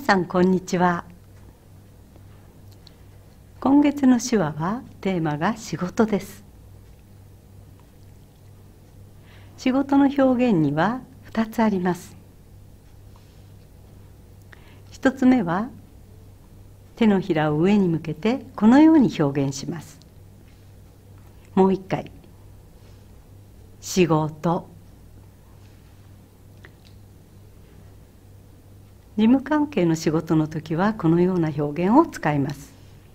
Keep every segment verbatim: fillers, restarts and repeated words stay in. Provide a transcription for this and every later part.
さんこんにちは。今月の手話はテーマが仕事です。仕事の表現にはふたつあります。ひとつめは手のひらを上に向けてこのように表現します。もう一回、仕事。事務関係の仕事の時はこのような表現を使います。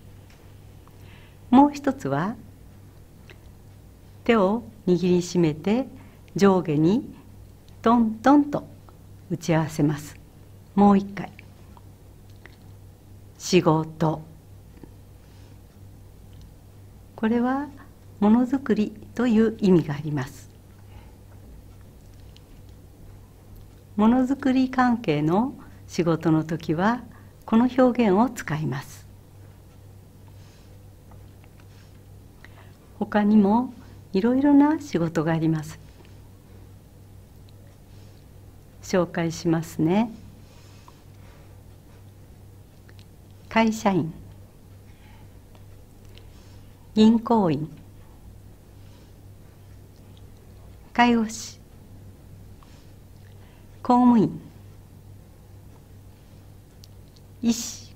もう一つは手を握りしめて上下にトントンと打ち合わせます。もう一回、仕事。これはものづくりという意味があります。ものづくり関係の仕事の時はこの表現を使います。他にもいろいろな仕事があります。紹介しますね。会社員、銀行員、介護士、公務員、医師、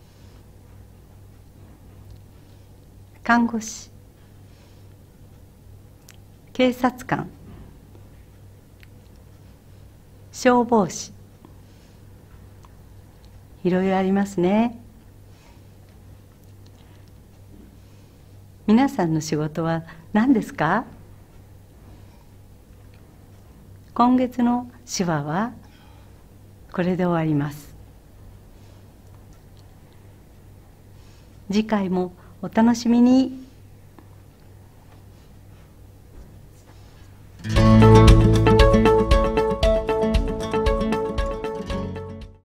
看護師、警察官、消防士、いろいろありますね。皆さんの仕事は何ですか？今月の手話はこれで終わります。次回もお楽しみに。